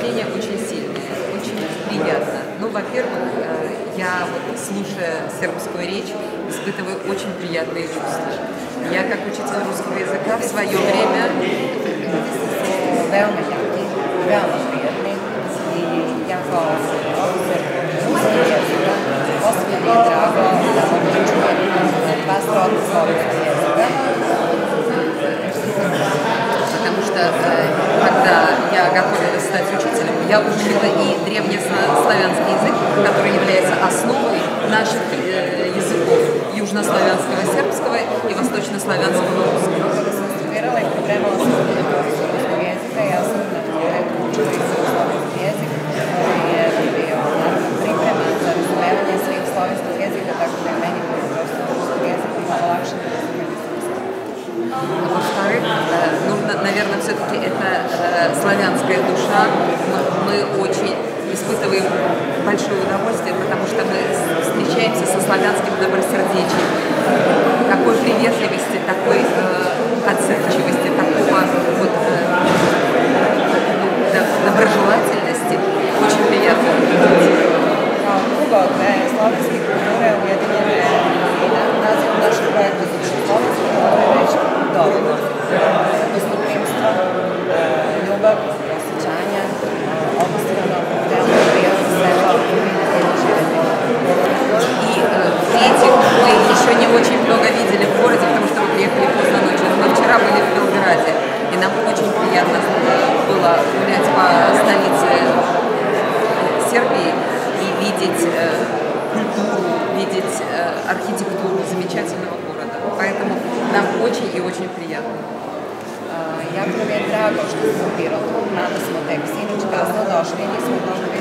впечатления очень сильные, очень приятно. Ну, во-первых, я вот, слушая сербскую речь, испытываю очень приятные чувства. Я как учитель русского языка в свое время... Veoma jaki, veoma prijatni i ja kao profesor ruskog jezika posebno mi je drago da mogu da čujem dva srodna slovenskog jezika. Потому что когда я готовилась стать учителем, я учила и древнеславянский язык, который является основой наших языков южнославянского сербского и восточнославянского русского. Kada sam studirala i pripremala sam se za profesor ruskog jezika, ja sam na fakultetu učila i slovenski jezik, koji je bio naravno pripreman za razumevanje svih slovenskih jezika, tako da je meni prosto ruskog jezika malo lakše da razumijem srpski. Во-вторых, ну, наверное, все-таки это славянская душа. Мы очень испытываем большое удовольствие, потому что мы встречаемся со славянским добросердечием. Такой приветливости, такой отзывчивости, такого вот, доброжелательности. Очень приятно. Kao drugo, da je slovenske kulture ujedinjene i naziv našeg projekta, zato što slovenske kulture već dovoljno. Gostoprimstvo, ljubav, osjećanja, obostrano, delno, prijatno, svetlo, И в-третьих, мы еще не очень много видели в городе, потому что мы приехали поздно ночью. Но мы вчера были в Белграде, и нам очень приятно было гулять по столице Сербии и видеть культуру, видеть архитектуру замечательного города. Поэтому нам очень и очень приятно. Jako nam je drago što smo u Pirotu, mada smo tek sinoć kasno došli, nismo mnogo